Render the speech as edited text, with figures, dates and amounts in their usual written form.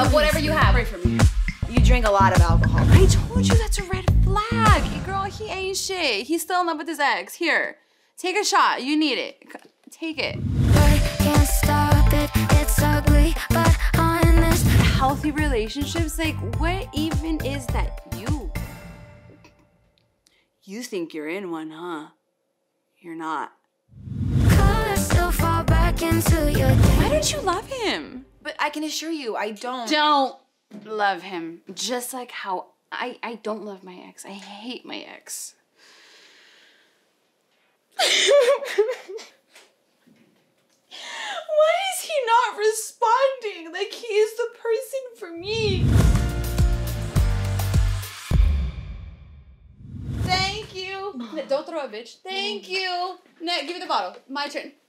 of whatever you have. Pray for me. You drink a lot of alcohol. I told you that's a red flag. Girl, he ain't shit. He's still in love with his ex. Here, take a shot. You need it. Take it. Can't stop it, it's ugly, but honest. Healthy relationships, like what even is that you? You think you're in one, huh? You're not. Colors still fall back into your day. Why don't you love him? But I can assure you, I don't. Don't love him. Just like how I don't love my ex. I hate my ex. Why is he not responding? Like he is the person for me. Thank you. Don't throw it, bitch. Thank you. No, give me the bottle. My turn.